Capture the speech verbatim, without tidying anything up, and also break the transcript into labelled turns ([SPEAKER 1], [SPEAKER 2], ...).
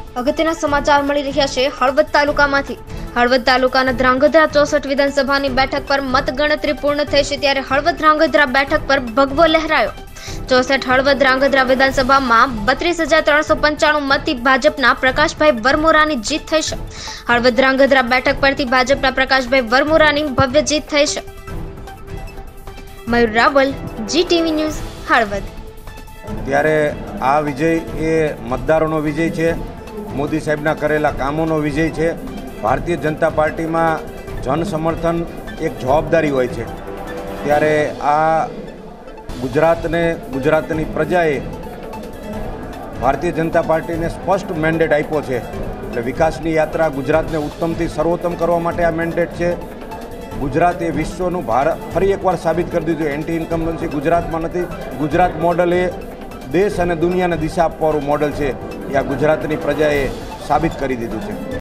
[SPEAKER 1] અગત્યના સમાચાર મળી રહ્યા છે હળવદ તાલુકામાંથી। હળવદ તાલુકાના ધ્રાંગધ્રા ચોસઠ વિધાનસભાની બેઠક પર મતગણતરી પૂર્ણ થઈ છે, ત્યારે હળવદ ધ્રાંગધ્રા બેઠક પર ભગવો લહેરાયો। ચોસઠ હળવદ ધ્રાંગધ્રા વિધાનસભામાં બત્રીસ હજાર ત્રણસો પંચાણું મતથી ભાજપના પ્રકાશભાઈ વરમોરાની જીત થઈ છે। હળવદ ધ્રાંગધ્રા બેઠક પરથી ભાજપના પ્રકાશભાઈ વરમોરાની ભવ્ય જીત થઈ છે। Mayur Raval, Zee TV news, Halvad.
[SPEAKER 2] ત્યારે આ વિજય એ મતદારોનો વિજય છે, મોદી સાહેબના કરેલા કામોનો વિજય છે। ભારતીય જનતા પાર્ટીમાં જન સમર્થન એક જવાબદારી હોય છે, ત્યારે આ ગુજરાતને ગુજરાતની પ્રજાએ ભારતીય જનતા પાર્ટીને સ્પષ્ટ મેન્ડેટ આપ્યો છે। એટલે વિકાસની યાત્રા ગુજરાતને ઉત્તમથી સર્વોત્તમ કરવા માટે આ મેન્ડેટ છે। ગુજરાત એ વિશ્વનું ભારત ફરી એકવાર સાબિત કરી દીધું, એન્ટી ઇન્કમ્બન્સી ગુજરાતમાં નથી। ગુજરાત મોડલ એ દેશ અને દુનિયાને દિશા આપવાનું મોડલ છે, એ આ ગુજરાતની પ્રજાએ સાબિત કરી દીધું છે।